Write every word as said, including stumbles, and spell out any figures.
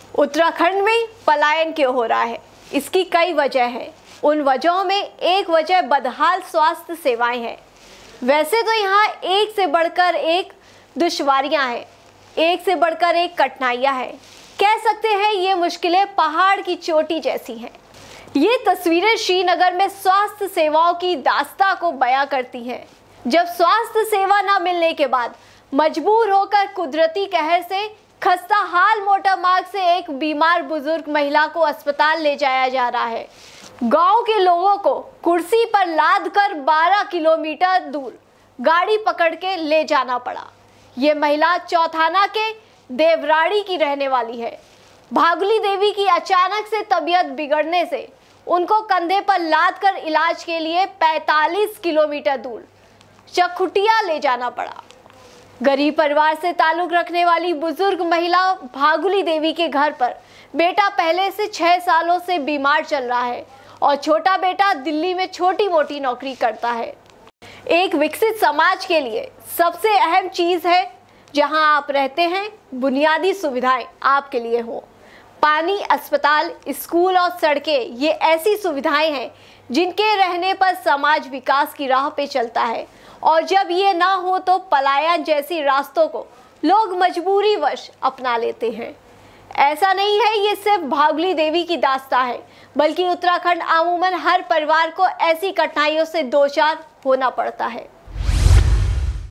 उत्तराखंड में पलायन क्यों हो रहा है? इसकी कई वजह है। उन वजहों में एक वजह बदहाल स्वास्थ्य सेवाएं हैं। वैसे तो यहाँ एक से बढ़कर एक दुश्वारियाँ हैं, एक से बढ़कर एक कठिनाइयाँ हैं। कह सकते हैं ये मुश्किलें पहाड़ की चोटी जैसी हैं। ये तस्वीरें श्रीनगर में स्वास्थ्य सेवाओं की दास्तां को बयां करती हैं। जब स्वास्थ्य सेवा न मिलने के बाद मजबूर होकर कुदरती कहर से खस्ता हाल मोटर मार्ग से एक बीमार बुजुर्ग महिला को अस्पताल ले जाया जा रहा है। गांव के लोगों को कुर्सी पर लाद कर बारह किलोमीटर दूर गाड़ी पकड़ के ले जाना पड़ा। ये महिला चौथाना के देवराड़ी की रहने वाली है। भागुली देवी की अचानक से तबीयत बिगड़ने से उनको कंधे पर लाद कर इलाज के लिए पैंतालीस किलोमीटर दूर चखुटिया ले जाना पड़ा। गरीब परिवार से ताल्लुक रखने वाली बुजुर्ग महिला भागुली देवी के घर पर बेटा पहले से छह सालों से बीमार चल रहा है और छोटा बेटा दिल्ली में छोटी मोटी नौकरी करता है। एक विकसित समाज के लिए सबसे अहम चीज़ है जहां आप रहते हैं बुनियादी सुविधाएं आपके लिए हों। पानी, अस्पताल, स्कूल और सड़कें ये ऐसी सुविधाएं हैं जिनके रहने पर समाज विकास की राह पे चलता है। और जब ये ना हो तो पलायन जैसी रास्तों को लोग मजबूरीवश अपना लेते हैं। ऐसा नहीं है ये सिर्फ भागुली देवी की दास्तां है, बल्कि उत्तराखंड अमूमन हर परिवार को ऐसी कठिनाइयों से दो चार होना पड़ता है।